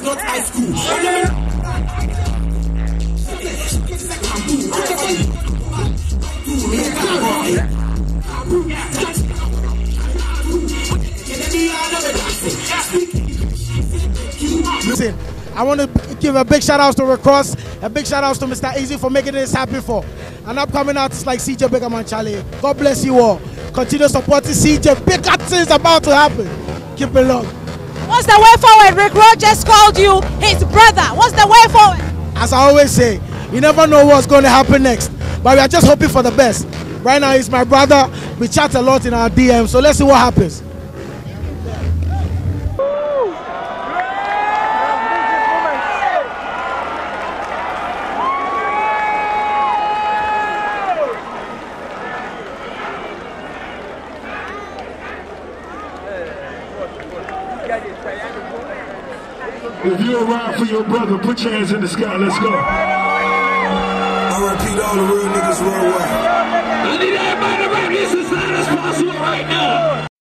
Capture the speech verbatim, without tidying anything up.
not high school. Listen, I want to give a big shout out to Rick Ross, a big shout out to Mister Easy for making this happen for an upcoming artist like C J Biggerman Charlie. God bless you all. Continue supporting C J. Bigger things about to happen. Keep it long. What's the way forward? Rick Ross just called you his brother. What's the way forward? As I always say, you never know what's going to happen next, but we are just hoping for the best. Right now, he's my brother. We chat a lot in our D Ms, so let's see what happens. If you're around for your brother, put your hands in the sky. Let's go. I repeat all the real niggas worldwide. I need everybody to rap this as loud as possible right now.